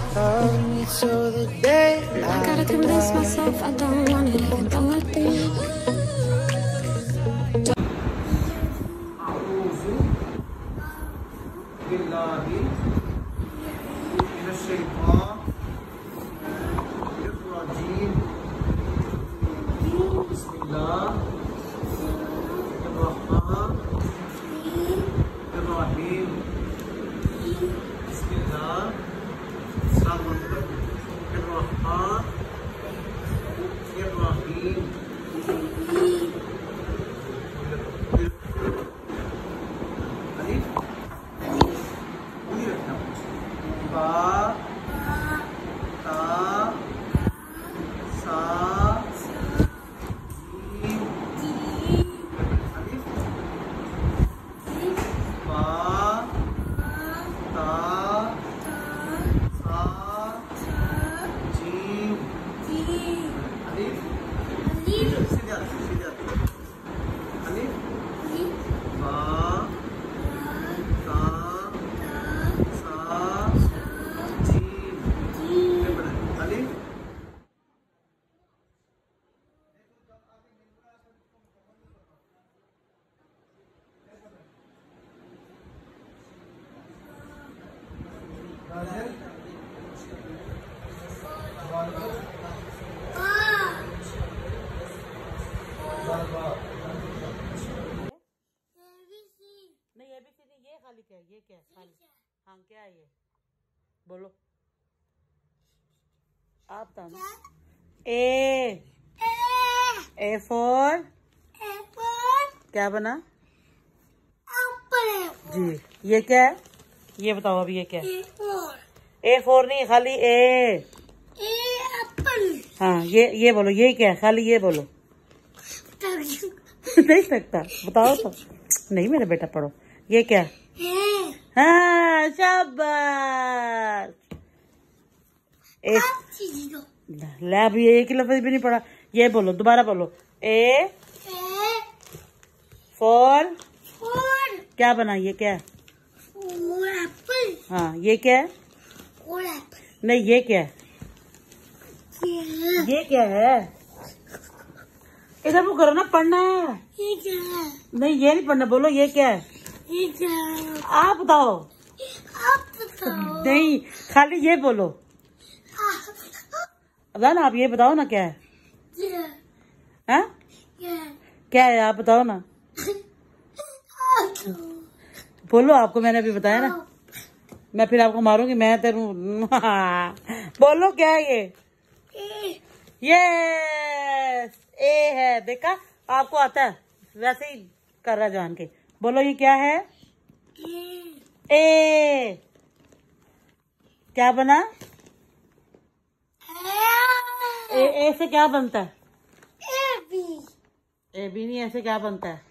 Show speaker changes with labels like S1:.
S1: So the day I gotta convince myself I don't want it even though I think
S2: नहीं ABC नहीं, ये खाली क्या है, ये क्या है खाली? हाँ क्या है ये, बोलो आप बताओ ना। ए फॉर क्या बना जी, ये क्या है ये बताओ अभी, ये क्या है? A4 नहीं, खाली ए हाँ ये बोलो, ये क्या है खाली, ये बोलो। नहीं सकता, बताओ तो। नहीं मेरा बेटा पढ़ो, ये क्या है? हाँ शाबाश। ले अभी एक ही लफ्ज भी नहीं पढ़ा, ये बोलो दोबारा बोलो। ए फॉर क्या बना, ये क्या है? हाँ ये क्या है? नहीं ये क्या है? ये क्या है? इधर वो करो ना, पढ़ना है।
S3: ये क्या है?
S2: नहीं ये नहीं पढ़ना, बोलो ये क्या है?
S3: ये क्या है?
S2: आप बताओ।
S3: आप बताओ।
S2: नहीं खाली ये बोलो ना, आप ये बताओ ना क्या है? हाँ क्या है आप बताओ ना। बोलो, आपको मैंने अभी बताया ना, मैं फिर आपको मारूंगी मैं तेरू। बोलो क्या है ये? यस ए है, देखा आपको आता है, वैसे ही कर रहा जान के। बोलो ये क्या है? ए क्या बना? ए से क्या बनता है? ए बी नहीं, ऐसे क्या बनता है?